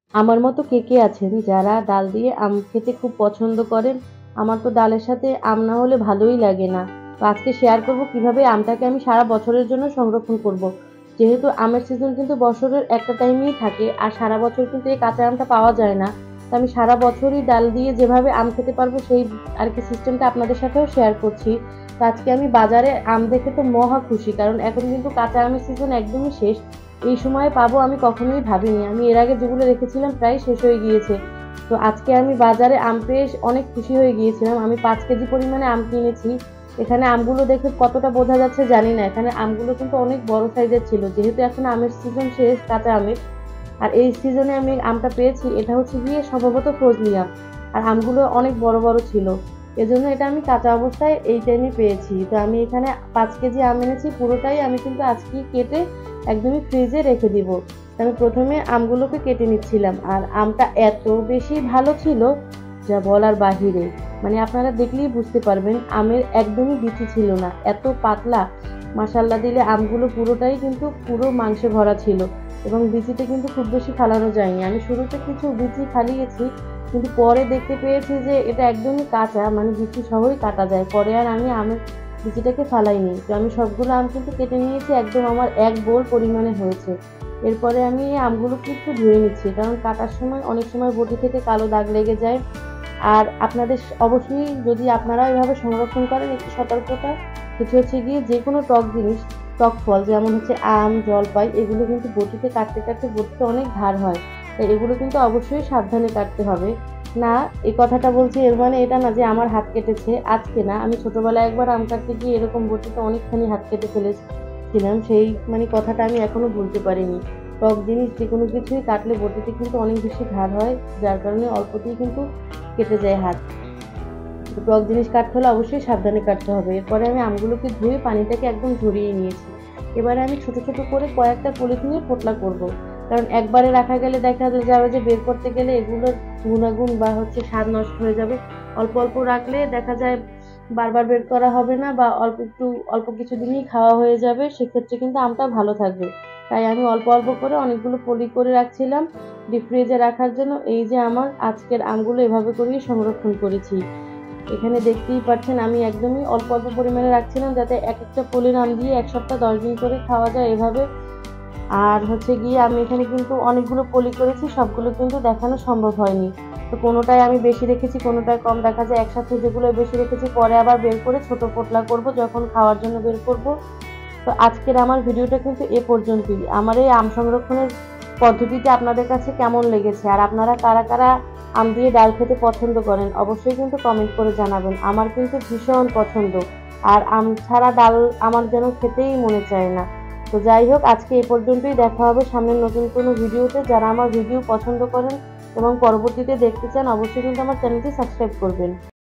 আমার মতো কে, কে আছেন যারা ডাল দিয়ে আম খেতে খুব পছন্দ করেন? আমার তো ডালের সাথে আম না হলে ভালোই লাগে না। তো আজকে শেয়ার করব কিভাবে আমটাকে আমি সারা বছরের জন্য সংরক্ষণ করব। যেহেতু আমের সিজন কিন্তু বছরের একটা টাইমেই থাকে আর সারা বছর কিন্তু এই কাঁচা আমটা পাওয়া যায় না। তো আমি সারা বছরই ডাল দিয়ে যেভাবে আম খেতে পারবো সেই আরকি সিস্টেমটা আপনাদের সাথেও শেয়ার করছি। তো আজকে আমি বাজারে আম দেখে তো মহা খুশি, কারণ এখন কিন্তু কাঁচা আমের সিজন একদমই শেষ। এই সময়ে পাবো আমি কখনোই ভাবিনি। আমি এর আগে যেগুলো রেখেছিলাম প্রায় শেষ হয়ে গিয়েছে। তো আজকে আমি বাজারে আম পেয়ে অনেক খুশি হয়ে গিয়েছিলাম। আমি 5 কেজি পরিমাণে আম কিনেছি। এখানে আমগুলো দেখে কতটা বোঝা যাচ্ছে জানি না। এখানে আমগুলো কিন্তু অনেক বড় সাইজের ছিল। যেহেতু এখন আমের সিজন শেষ, কাঁচা আমের। আর এই সিজনে আমি আমটা পেয়েছি, এটা হচ্ছে গিয়ে সম্ভবত ফজলি আম। আর আমগুলো অনেক বড় বড় ছিল। এজন্য এটা আমি কাঁচা অবস্থায় এই টাইমে পেয়েছি। তো আমি এখানে 5 কেজি আম এনেছি, পুরোটাই আমি কিন্তু আজকেই কেটে একদমই ফ্রিজে রেখে দিব। আমি প্রথমে আমগুলোকে কেটে নিচ্ছিলাম, আর আমটা এত বেশি ভালো ছিল যা বলার বাহিরে। মানে আপনারা দেখলেই বুঝতে পারবেন, আমের একদমই বিচি ছিল না, এত পাতলা। মাশাল্লাহ দিলে আমগুলো পুরোটাই কিন্তু পুরো মাংসে ভরা ছিল, এবং বিচিতে কিন্তু খুব বেশি ফালানো যায়নি। আমি শুরুতে কিছু বিচি ফালিয়েছি, কিন্তু পরে দেখতে পেয়েছি যে এটা একদমই কাঁচা, মানে বিচি সহই কাটা যায়। পরে আর আমি আমের বিচিটাকে ফালাইনি। তো আমি সবগুলো আম কিন্তু কেটে নিয়েছি, একদম আমার এক বোল পরিমাণে হয়েছে। এরপরে আমি এই আমগুলোকে একটু ধুয়ে নিচ্ছি, কারণ কাটার সময় অনেক সময় বটি থেকে কালো দাগ লেগে যায়। আর আপনাদের অবশ্যই, যদি আপনারা এভাবে সংরক্ষণ করেন, একটু সতর্কতা কিছু হচ্ছে গিয়ে যে কোনো টক জিনিস, টক ফল যেমন হচ্ছে আম, জলপাই, এগুলো কিন্তু বটিতে কাটতে কাটতে বটিতে অনেক ধার হয়। তাই এগুলো কিন্তু অবশ্যই সাবধানে কাটতে হবে। না, এই কথাটা বলছি এর মানে এটা না যে আমার হাত কেটেছে। আজকে না, আমি ছোটবেলায় একবার আম কাটতে গিয়ে এরকম বটিতে অনেকখানি হাত কেটে ফেলেছিলাম। সেই মানে কথাটা আমি এখনো ভুলতে পারিনি। টক জিনিস যে কোনো কিছুই কাটলে বটিতে কিন্তু অনেক বেশি ধার হয়, যার কারণে অল্পতেই কিন্তু কেটে যায় হাত। তো টক জিনিস কাটতে হলে অবশ্যই সাবধানে কাটতে হবে। এরপরে আমি আমগুলোকে ধুয়ে পানিটাকে একদম ঝরিয়ে নিয়েছি। এবারে আমি ছোট ছোট করে কয়েকটা পলিথিনে পোটলা করব। কারণ একবারে রাখা গেলে দেখা যাবে যে বের করতে গেলে এগুলোর গুণাগুণ বা হচ্ছে স্বাদ নষ্ট হয়ে যাবে। অল্প অল্প রাখলে দেখা যায় বারবার বের করা হবে না, বা অল্প কিছুদিনই খাওয়া হয়ে যাবে। সেক্ষেত্রে কিন্তু আমটা ভালো থাকবে। তাই আমি অল্প অল্প করে অনেকগুলো পলি করে রাখছিলাম ডিপ ফ্রিজে রাখার জন্য। এই যে আমার আজকের আমগুলো এভাবে করেই সংরক্ষণ করেছি। এখানে দেখতেই পাচ্ছেন আমি একদমই অল্প অল্প পরিমাণে রাখছিলাম, যাতে এক একটা পলির আম দিয়ে 1 সপ্তাহ 10 দিন করে খাওয়া যায় এভাবে। আর হচ্ছে গিয়ে আমি এখানে কিন্তু অনেকগুলো পলি করেছি, সবগুলো কিন্তু দেখানো সম্ভব হয়নি। তো কোনোটায় আমি বেশি রেখেছি, কোনোটায় কম। দেখা যায় একসাথে যেগুলো বেশি রেখেছি পরে আবার বের করে ছোট পোটলা করব যখন খাওয়ার জন্য বের করব। তো আজকের আমার ভিডিওটা কিন্তু এ পর্যন্তই। আমার এই আম সংরক্ষণের পদ্ধতিটা আপনাদের কাছে কেমন লেগেছে, আর আপনারা কারা কারা আম দিয়ে ডাল খেতে পছন্দ করেন, অবশ্যই কিন্তু কমেন্ট করে জানাবেন। আমার কিন্তু ভীষণ পছন্দ, আর আম ছাড়া ডাল আমার যেন খেতেই মনে চায় না। তো যাই হোক, আজকে এ পর্যন্তই। দেখা হবে সামনের নতুন কোনো ভিডিওতে। যারা আমার ভিডিও পছন্দ করেন এবং পরবর্তীতে দেখতে চান, অবশ্যই কিন্তু আমার চ্যানেলটি সাবস্ক্রাইব করবেন।